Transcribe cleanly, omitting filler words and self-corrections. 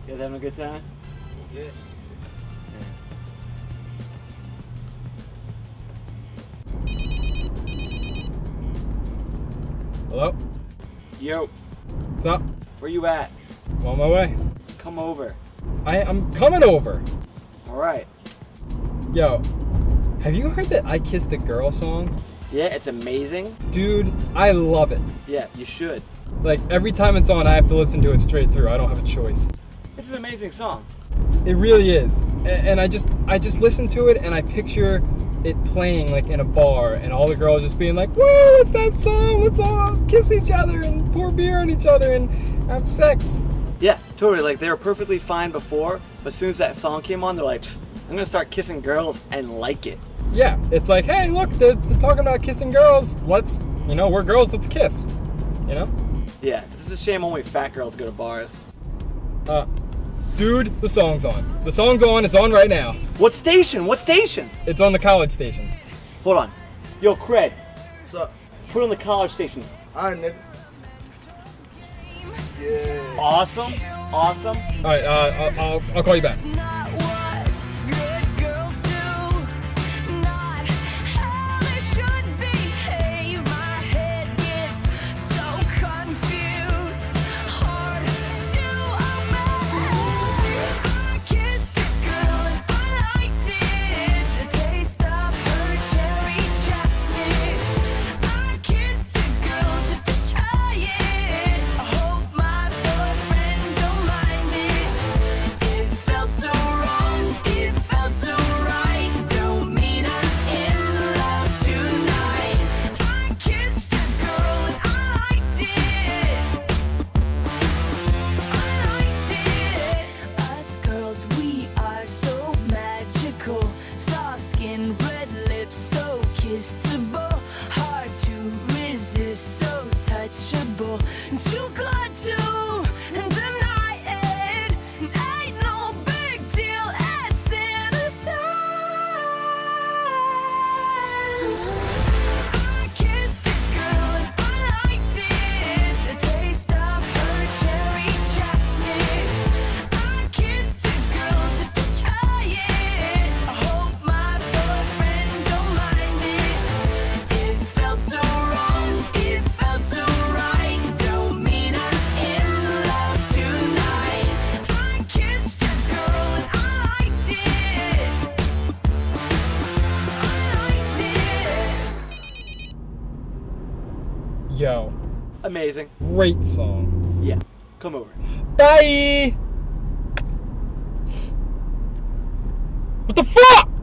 You guys having a good time? Yeah. Hello? Yo, What's up? where you at? I'm on my way. Come over. I'm coming over. Alright. Yo, have you heard that I Kissed a Girl song? Yeah, it's amazing. Dude, I love it. Yeah, you should. Like, every time it's on, I have to listen to it straight through. I don't have a choice. It's an amazing song. It really is. And I just listen to it and I picture it playing like in a bar and all the girls just being like, whoa, it's that song. Let's all kiss each other and pour beer on each other and have sex. Yeah, totally. Like, they were perfectly fine before, but as soon as that song came on, they're like, I'm gonna start kissing girls and like it. Yeah, it's like, hey, look, they're talking about kissing girls. Let's, we're girls, let's kiss. You know? Yeah, this is a shame only fat girls go to bars. Dude, the song's on. The song's on, it's on right now. What station? What station? It's on the college station. Hold on. Yo, Cred, What's up? put on the college station. Alright, nigga. Yeah. Awesome. Awesome. Alright, I'll call you back. Too good to deny it. Ain't no big deal. It's innocent. I kissed a girl and I liked it. The taste of her cherry chapstick. I kissed a girl just to try it. I hope my boyfriend don't mind it. It felt so wrong. It felt so right. Yo. Amazing. Great song. Yeah. Come over. Bye! What the fuck?